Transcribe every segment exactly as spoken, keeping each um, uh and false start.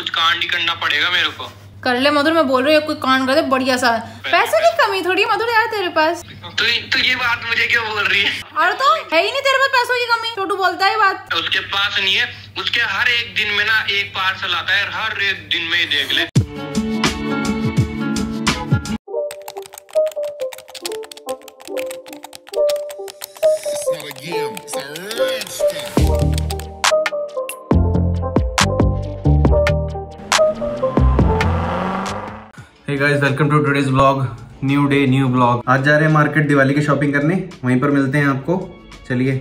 कुछ कांड ही करना पड़ेगा मेरे को। कर ले मधुर, मैं बोल रही हूँ कोई कांड कर दे बढ़िया सा। पैसे की कमी थोड़ी है मधुर यार तेरे पास। तो, तो ये बात मुझे क्यों बोल रही है? और तो है ही नहीं तेरे पास पैसों की कमी। छोटू बोलता है बात। उसके पास नहीं है, उसके हर एक दिन में ना एक पार्सल आता है, हर एक दिन में ही देख ले। Hey guys, welcome to today's vlog. New day new vlog. आज जा रहे हैं मार्केट दिवाली की शॉपिंग करने, वहीं पर मिलते हैं आपको। चलिए।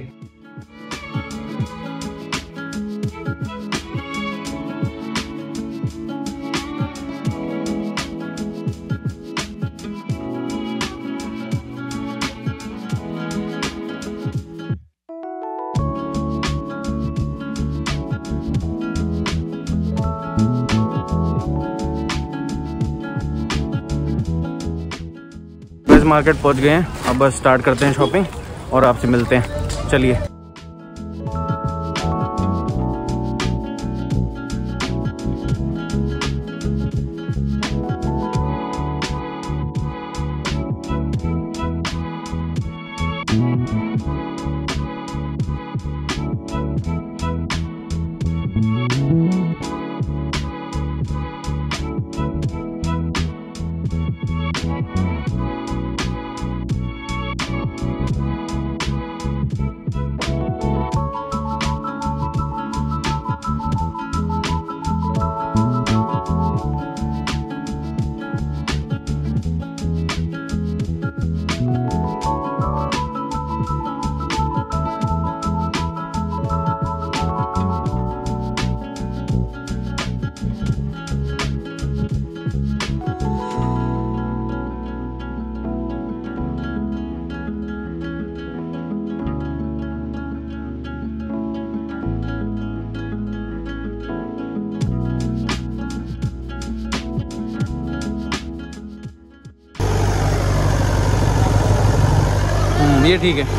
मार्केट पहुंच गए हैं, अब बस स्टार्ट करते हैं शॉपिंग और आपसे मिलते हैं। चलिए। ये ठीक है।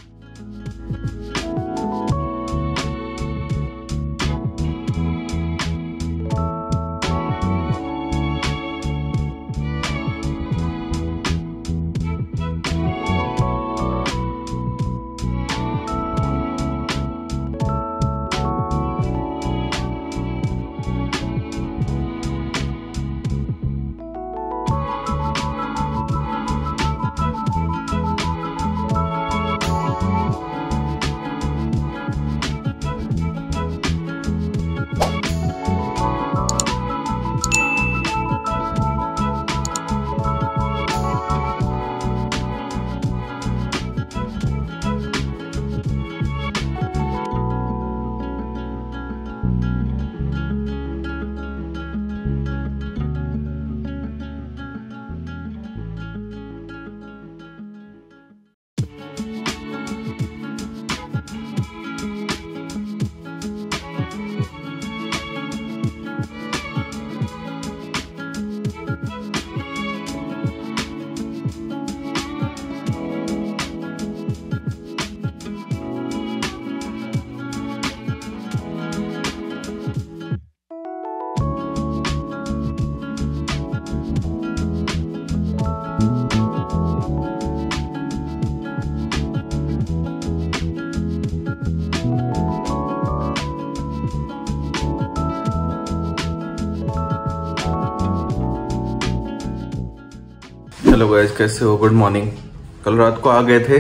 हेलो गाइस, कैसे हो? Good morning. कल रात को आ गए थे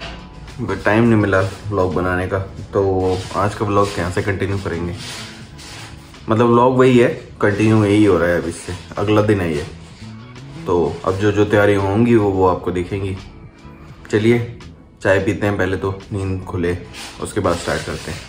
बट टाइम नहीं मिला व्लॉग बनाने का, तो आज का व्लॉग यहाँ से कंटिन्यू करेंगे। मतलब व्लॉग वही है, कंटिन्यू यही हो रहा है। अब इससे अगला दिन है ये, तो अब जो जो तैयारी होंगी वो वो आपको दिखेंगी। चलिए चाय पीते हैं पहले, तो नींद खुले उसके बाद स्टार्ट करते हैं।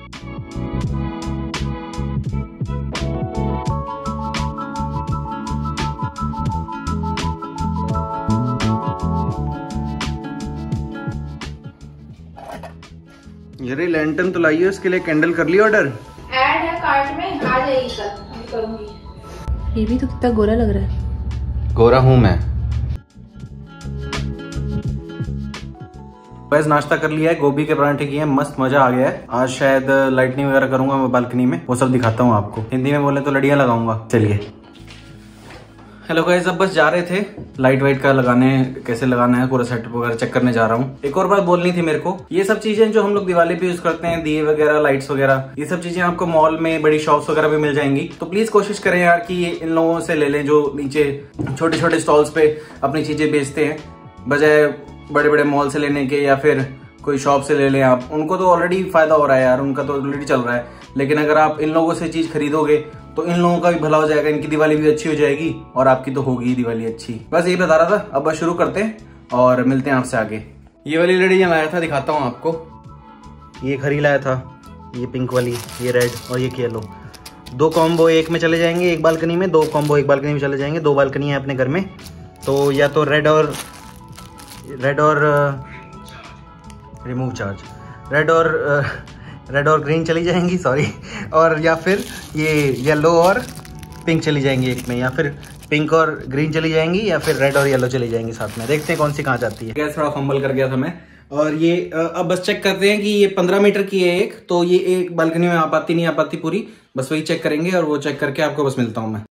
ये लैंटर्न तो लाइए, उसके लिए कैंडल कर लिया ऑर्डर। ऐड है कार्ट में, आ जाएगी कल, अभी करूंगी। ये भी तो कितना गोरा लग रहा है। गोरा हूं मैं। बस नाश्ता कर लिया है, गोभी के पराठे किए हैं, मस्त मजा आ गया है। आज शायद लाइटनिंग वगैरह करूंगा मैं बालकनी में, वो सब दिखाता हूँ आपको। हिंदी में बोले तो लड़ियां लगाऊंगा। चलिए हेलो गाइस, अब बस जा रहे थे लाइट वाइट का लगाने, कैसे लगाना है पूरा सेटअप वगैरह चेक करने जा रहा हूँ। एक और बात बोलनी थी मेरे को, ये सब चीजें जो हम लोग दिवाली पे यूज करते हैं, दिए वगैरह, लाइट्स वगैरह, ये सब चीजें आपको मॉल में, बड़ी शॉप्स वगैरह पे मिल जाएंगी। तो प्लीज कोशिश करें यार कि ये इन लोगों से ले लें जो नीचे छोटे छोटे स्टॉल्स पे अपनी चीजें बेचते हैं, बजाय बड़े बड़े मॉल से लेने के, या फिर कोई शॉप से ले लें आप। उनको तो ऑलरेडी फायदा हो रहा है यार, उनका तो ऑलरेडी चल रहा है। लेकिन अगर आप इन लोगों से चीज खरीदोगे तो इन लोगों का भी भला हो जाएगा, इनकी दिवाली भी अच्छी हो जाएगी और आपकी तो होगी ही दिवाली अच्छी। बस यही बता रहा था। अब बस शुरू करते हैं और मिलते हैं आपसे आगे। ये वाली लड़ियां लाया था, दिखाता हूँ आपको। ये खरी लाया था, ये पिंक वाली, ये रेड और ये येलो। दो कॉम्बो एक में चले जाएंगे, एक बालकनी में। दो कॉम्बो एक बालकनी में चले जाएंगे। दो बालकनी है अपने घर में, तो या तो रेड और रेड और रिमूव चार्ज रेड और रेड और ग्रीन चली जाएंगी, सॉरी, और या फिर ये येलो और पिंक चली जाएंगी एक में, या फिर पिंक और ग्रीन चली जाएंगी, या फिर रेड और येलो चली जाएंगी साथ में। देखते हैं कौन सी कहाँ जाती है। गैस थोड़ा फंबल कर गया था मैं। और ये अब बस चेक करते हैं कि ये पंद्रह मीटर की है एक, तो ये एक बालकनी में आ पाती नहीं आ पाती पूरी, बस वही चेक करेंगे और वो चेक करके आपको बस मिलता हूँ मैं।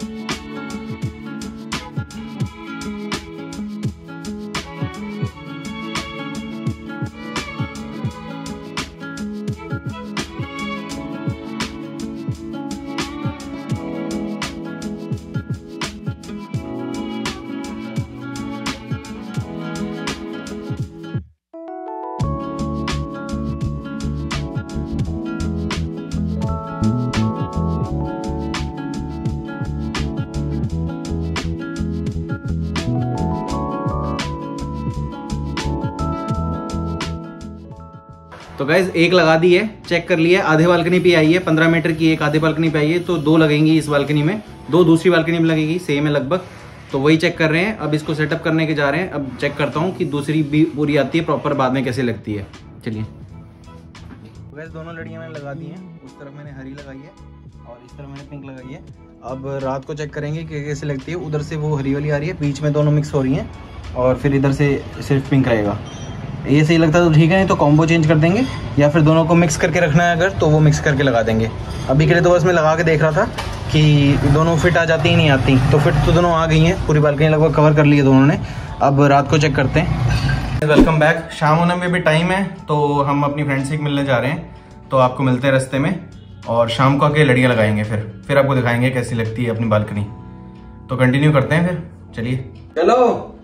तो गाइज एक लगा दी है, चेक कर लिया, आधे बालकनी पे आई है, पंद्रह मीटर की एक आधे बालकनी पे आई है, तो दो लगेंगी इस बालकनी में, दो दूसरी बालकनी में लगेगी, सेम है लगभग। तो वही चेक कर रहे हैं। अब इसको सेटअप करने के जा रहे हैं। अब चेक करता हूँ कि दूसरी भी पूरी आती है प्रॉपर, बाद में कैसे लगती है। चलिए गाइज दोनों लड़ियां मैंने लगा दी हैं। उस तरफ मैंने हरी लगाई है और इस तरफ मैंने पिंक लगाई है। अब रात को चेक करेंगे कि कैसे लगती है। उधर से वो हरी वाली आ रही है, बीच में दोनों मिक्स हो रही हैं, और फिर इधर से सिर्फ पिंक रहेगा। ये सही लगता है तो ठीक है, नहीं तो कॉम्बो चेंज कर देंगे, या फिर दोनों को मिक्स करके रखना है अगर, तो वो मिक्स करके लगा देंगे। अभी के लिए तो बस मैं लगा के देख रहा था कि दोनों फिट आ जाती ही नहीं आती। तो फिट तो दोनों आ गई हैं, पूरी बालकनी लगभग कवर कर ली है दोनों ने। अब रात को चेक करते हैं। Welcome back. शाम होने में भी टाइम है, तो हम अपनी फ्रेंड से मिलने जा रहे हैं, तो आपको मिलते हैं रास्ते में। और शाम को आके लड़ियाँ लगाएंगे, फिर फिर आपको दिखाएंगे कैसी लगती है अपनी बालकनी। तो कंटिन्यू करते हैं फिर, चलिए। चलो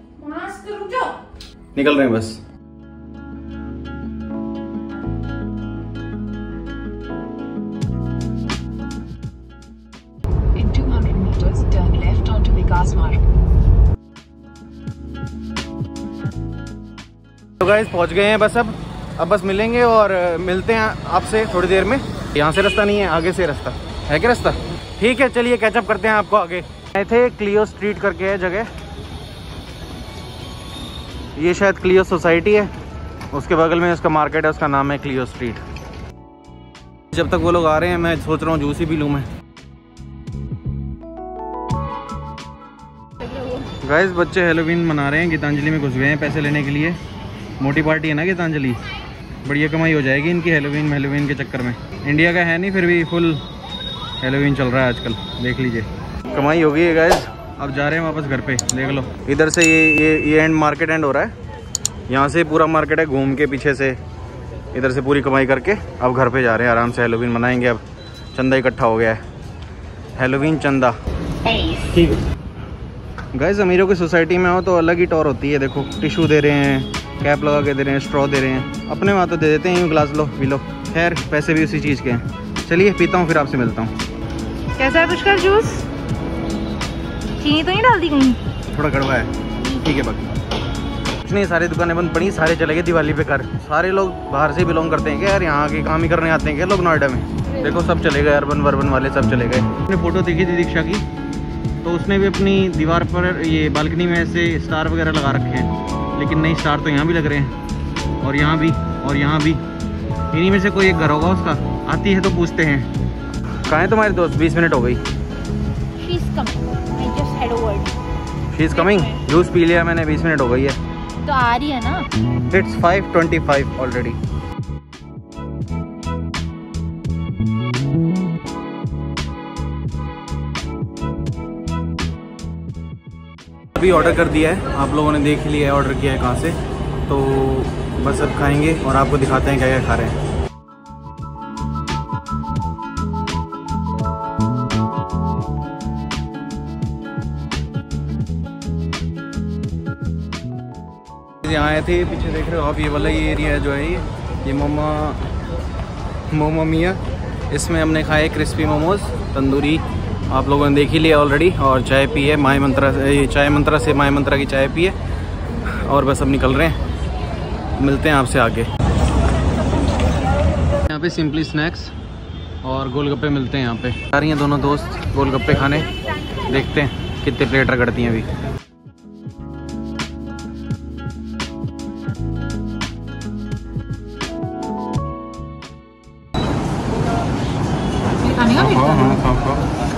निकल रहे हैं बस। तो गाइस पहुंच गए हैं बस। अब अब बस मिलेंगे और मिलते हैं आपसे थोड़ी देर में। यहाँ से रास्ता नहीं है, आगे से रास्ता है। क्या रास्ता? ठीक है, चलिए कैचअप करते हैं आपको आगे। आए थे क्लियो स्ट्रीट करके है जगह, ये शायद क्लियो सोसाइटी है, उसके बगल में उसका मार्केट है, उसका नाम है क्लियो स्ट्रीट। जब तक वो लोग आ रहे हैं मैं सोच रहा हूँ जूस ही पी लूँ मैं। गाइस बच्चे हेलोवीन मना रहे हैं, गीतांजलि में घुस गए हैं पैसे लेने के लिए। मोटी पार्टी है ना गीतांजलि, बढ़िया कमाई हो जाएगी इनकी हेलोवीन हेलोवीन के चक्कर में। इंडिया का है नहीं, फिर भी फुल हेलोवीन चल रहा है आजकल, देख लीजिए। कमाई हो गई है गाइस। अब जा रहे हैं वापस घर पे, देख लो। इधर से ये ये ये एंड मार्केट एंड हो रहा है, यहाँ से पूरा मार्केट है, घूम के पीछे से इधर से पूरी कमाई करके अब घर पे जा रहे हैं, आराम से हेलोवीन मनाएंगे। अब चंदा इकट्ठा हो गया है, हेलोवीन चंदा। ठीक है गाइस, अमीरों की सोसाइटी में हो तो अलग ही टॉर होती है। देखो टिश्यू दे रहे हैं, कैप लगा के दे रहे हैं, स्ट्रॉ दे रहे हैं। अपने वहाँ तो दे देते हैं, यूँ गिलास लो पी लो, खैर पैसे भी उसी चीज़ के हैं। चलिए पीता हूँ, फिर आपसे मिलता हूँ। कैसा है पुष्कर जूस? चीनी तो नहीं डाल दी कहीं? थोड़ा कड़वा है, ठीक है बाकी कुछ नहीं। सारी दुकानें बंद पड़ी, सारे चले गए दिवाली पे घर। सारे लोग बाहर से बिलोंग करते हैं क्या यार, यहाँ के काम ही करने आते हैं क्या लोग नोएडा में? देखो सब चले गए, अर्बन वर्बन वाले सब चले गए। मैंने फ़ोटो देखी थी दीक्षा की, तो उसने भी अपनी दीवार पर ये बालकनी में ऐसे स्टार वगैरह लगा रखे हैं, लेकिन नहीं, स्टार तो यहाँ भी लग रहे हैं, और यहाँ भी, और यहाँ भी। इन्हीं में से कोई एक घर होगा उसका। आती है तो पूछते हैं। कहाँ है तुम्हारे दोस्त? बीस मिनट हो गई। She's coming. I just had a word. She is coming. Juice पी लिया मैंने, बीस मिनट हो गई है। तो आ रही है ना। It's five twenty five already. अभी ऑर्डर कर दिया है, आप लोगों ने देख लिया है ऑर्डर किया है कहाँ से, तो बस अब खाएंगे और आपको दिखाते हैं क्या क्या खा रहे हैं। यहाँ आए थे, पीछे देख रहे हो आप, ये वाला ये एरिया जो है ये ये मोमा मोमो मिया, इसमें हमने खाए क्रिस्पी मोमोज तंदूरी, आप लोगों ने देख ही लिया ऑलरेडी, और चाय पी है माय मंत्रा, ये चाय मंत्रा से माय मंत्रा की चाय पी है, और बस अब निकल रहे हैं, मिलते हैं आपसे आगे। यहाँ पे सिंपली स्नैक्स और गोलगप्पे मिलते हैं, यहाँ पे आ रही हैं दोनों दोस्त गोलगप्पे खाने, देखते हैं कितने प्लेट रगड़ती हैं अभी। हाँ हाँ खाओ खाओ।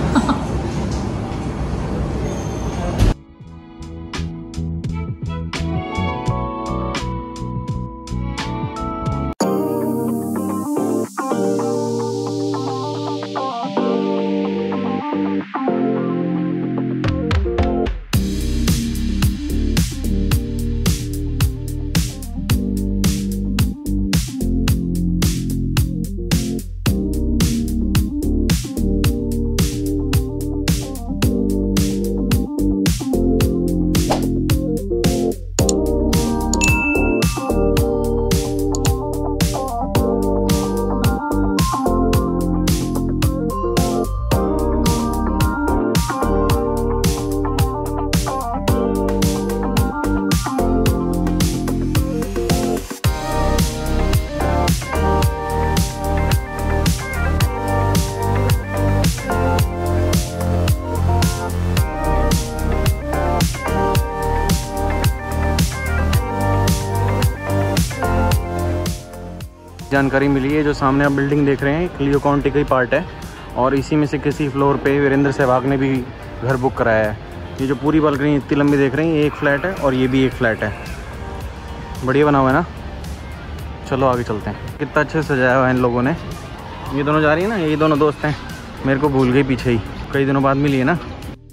जानकारी मिली है, जो सामने आप बिल्डिंग देख रहे हैं क्लियो काउंटी का ही पार्ट है, और इसी में से किसी फ्लोर पे वीरेंद्र सहवाग ने भी घर बुक कराया है। ये जो पूरी बालकनी इतनी लंबी देख रहे हैं, ये एक फ्लैट है और ये भी एक फ्लैट है। बढ़िया बना हुआ है ना। चलो आगे चलते हैं। कितना अच्छे से सजाया हुआ है इन लोगों ने। ये दोनों जा रही है ना, ये दोनों दोस्त हैं, मेरे को भूल गई पीछे ही, कई दिनों बाद मिली है ना।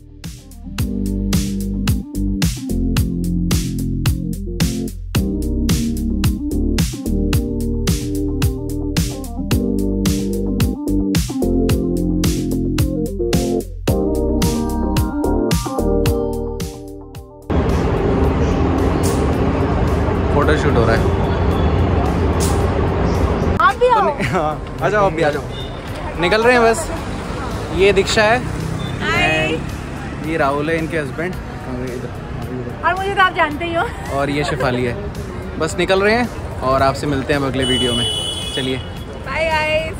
फोटो शूट हो रहा है। आप भी आओ। हाँ आ जाओ, आप भी आ जाओ। निकल रहे हैं बस। ये दीक्षा है, ये राहुल है इनके हस्बैंड, और मुझे तो आप जानते ही हो, और ये शेफाली है। बस निकल रहे हैं और आपसे मिलते हैं अगले वीडियो में। चलिए बाय गाइस।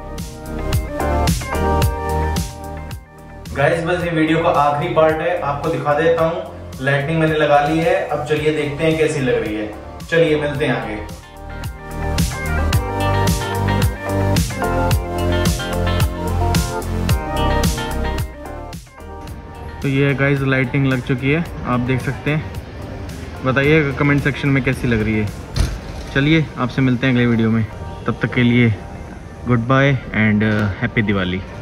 गाइस बस ये वीडियो का आखिरी पार्ट है, आपको दिखा देता हूँ। लाइटनिंग मैंने लगा ली है, अब चलिए देखते हैं कैसी लग रही है। चलिए मिलते हैं आगे। तो ये गाइस लाइटिंग लग चुकी है, आप देख सकते हैं। बताइए कमेंट सेक्शन में कैसी लग रही है। चलिए आपसे मिलते हैं अगले वीडियो में, तब तक के लिए good bye and happy Diwali.